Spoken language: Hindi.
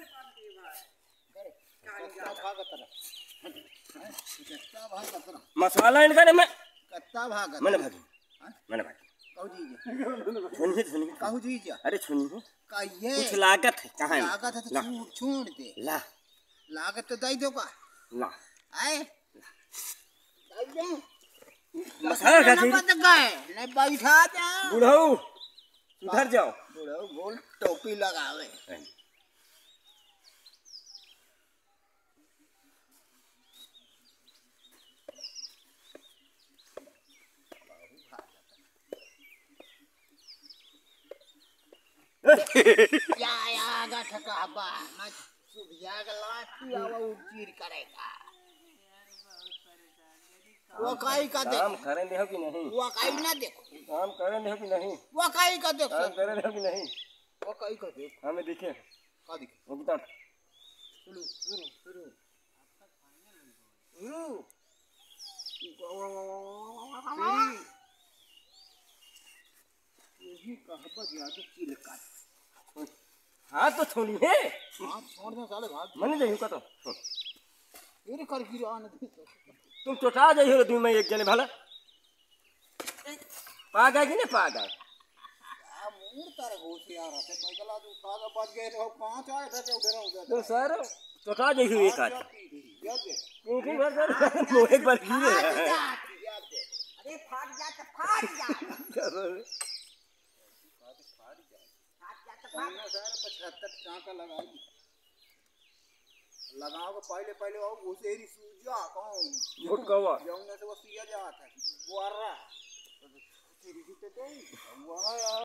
मसाला इनका ने मैं कत्ता भाग मैंने भागी मैंने भागी कहू जी सुनिए कहू जी अरे सुनिए कहिए कुछ लागत है कहाँ है लागत है तो छोड़ दे ला लागत तो दई दो का ला आए दई दे मसाला का नहीं बत गए नहीं बैठा जा बुढ़ऊ सुधर जाओ बुढ़ऊ बोल टोपी लगावे या गठका बा मत सुबिया के लाठी आवा उचीर करेगा वो काई का देख काम करें दे हो कि नहीं वो काई ना देखो काम करें दे हो कि नहीं वो काई का देख काम करें दे हो कि नहीं वो काई का देख हमें दिखे का देख वो बता शुरू शुरू शुरू यही कहबा ज्यादा चिल का हाँ तो छोड़ी है हां छोड़ दे साले भाग मन जाइयो का तो ये कर गिर आने दे तुम टोटा जाइयो तुम मैं एक जने भला पा गया कि नहीं पा गया आ मूर तारे घोसी आ रहा है मैं गला तू कागा बच गए तो 5 आए थे उधर तो सर टोटा जाइयो एक आज याद दे एक बार वो एक बार गिरे याद दे अरे फाट जा तो फाट जा लगाओ पहले पहले वो सेरी सूजा कौन वो कवा जौन से वो सिया जाता है वो आ रहा तेरी जीते दे वो